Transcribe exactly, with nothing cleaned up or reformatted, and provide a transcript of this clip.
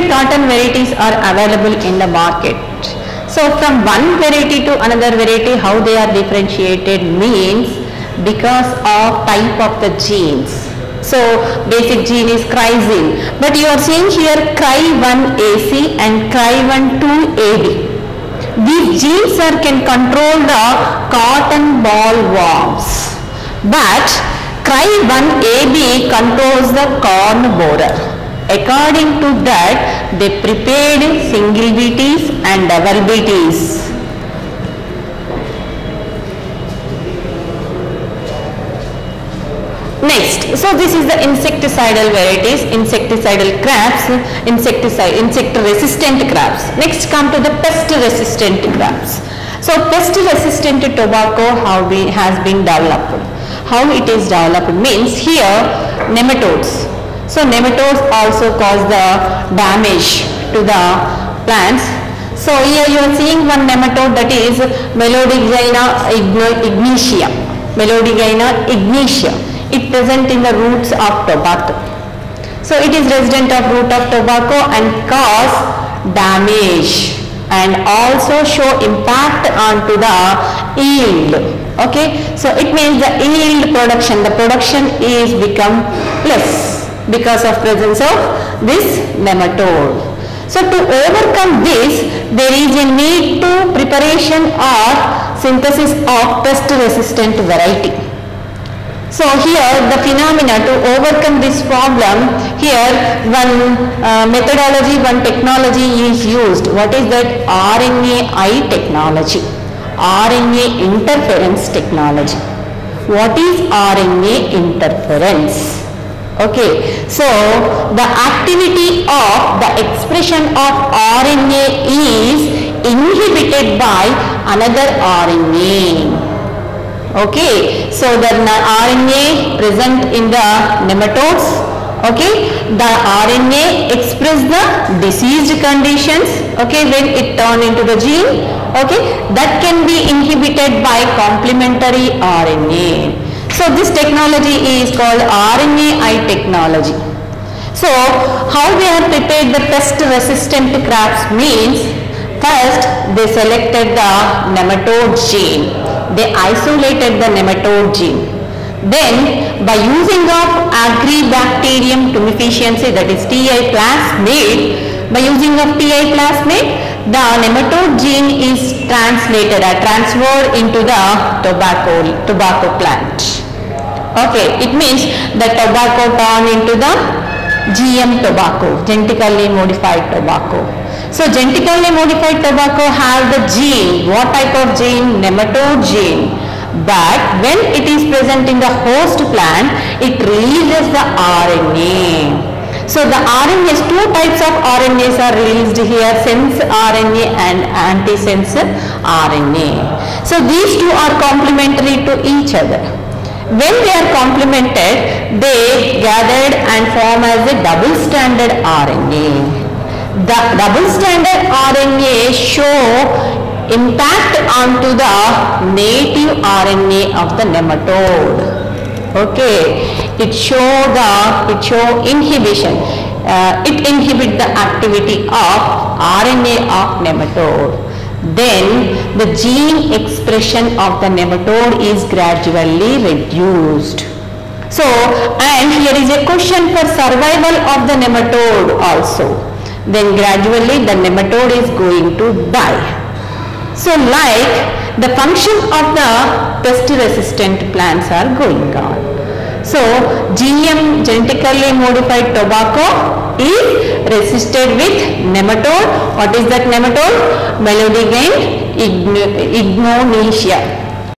different cotton varieties are available in the market. So from one variety to another variety, how they are differentiated means because of type of the genes. So basic gene is chrysine, but you are seeing here cry one A C and cry one two A B. These genes are can control the cotton ball worms, but cry one A B controls the corn borer. According to that, they prepared single B Ts and double B Ts. Next, so this is the insecticidal varieties, insecticidal crops, insecticide, insect resistant crops. Next come to the pest resistant crops. So pest resistant tobacco how be, has been developed. How it is developed means here nematodes. So nematodes also cause the damage to the plants. So here you are seeing one nematode, that is Melodigina ignitia. Melodigina ignitia. It present in the roots of tobacco. So it is resident of root of tobacco and cause damage and also show impact onto the yield. Okay, so it means the yield production, the production is become less because of presence of this nematode. So to overcome this, there is a need to preparation or synthesis of pest resistant variety. So here the phenomena to overcome this problem, here one uh, methodology, one technology is used. What is that? R N A I technology, R N A interference technology. What is R N A interference? Okay, so the activity of the expression of R N A is inhibited by another R N A. Okay, so the R N A present in the nematodes, okay, the R N A express the diseased conditions, okay, when it turn into the gene, okay, that can be inhibited by complementary R N A. So this technology is called R N A I technology. So how they are prepared the pest resistant crops means, first they selected the nematode gene. They isolated the nematode gene. Then by using of agribacterium tumefaciense, that is T I plasmid, by using of T I plasmid, the nematode gene is translated or transferred into the tobacco, tobacco plant. Okay, it means the tobacco turn into the G M tobacco, genetically modified tobacco. So genetically modified tobacco have the gene. What type of gene? Nematode gene. But when it is present in the host plant, it releases the R N A. So the R N As, two types of R N As are released here, sense R N A and antisense R N A. So these two are complementary to each other. When they are complemented, they gathered and form as a double stranded R N A. The double stranded R N A show impact onto the native R N A of the nematode. Okay, it show the it show inhibition. Uh, it inhibit the activity of R N A of nematode. Then the gene expression of the nematode is gradually reduced. So, and here is a question for survival of the nematode also. Then gradually the nematode is going to die. So like the function of the pest resistant plants are going on. So G M, genetically modified tobacco, is resisted with nematode. What is that nematode? Melodigine ignonetia.